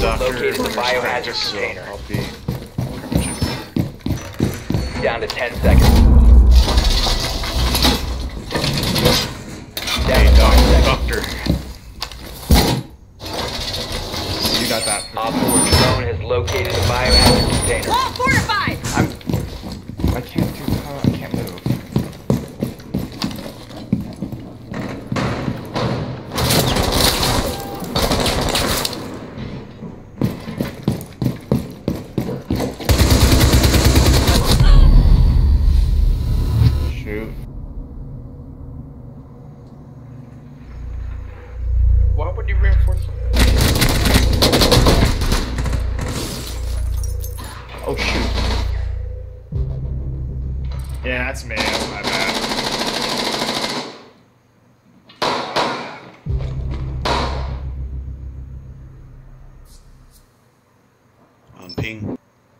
located the biohazard container. I'll be Down to 10 seconds. Down to 5 seconds. Doctor. You got that. Op 4 drone has located the biohazard container. Wall fortified! I can't do. I can't move. Shoot. Why would you reinforce it? Oh shoot. Yeah, that's me. That's my bad. On ping.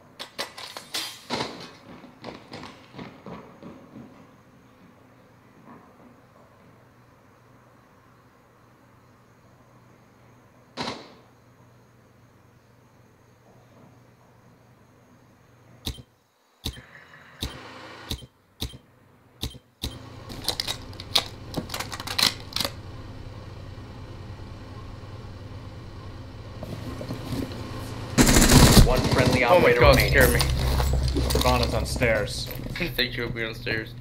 One friendly Oh my operator god, remaining. scared me. Bonus on stairs. I think you'll be on stairs.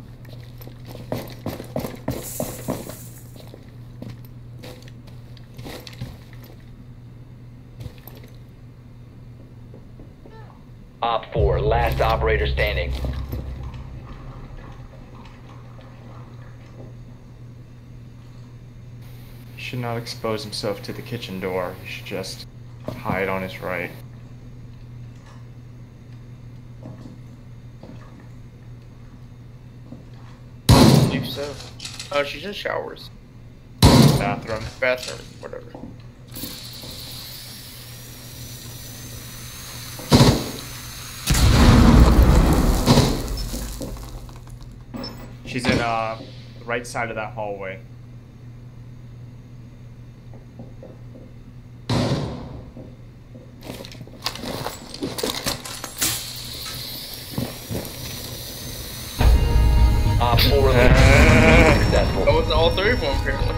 Op 4, last operator standing. He should not expose himself to the kitchen door. He should just hide on his right. I believe so. Oh, she's in showers. Bathroom. Bathroom, whatever. She's in the right side of that hallway. Op 4 eliminated. Successful. That was all three of them, apparently.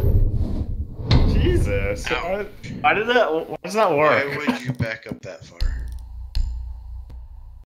Jesus. Ouch. Why does that work? Why would you back up that far?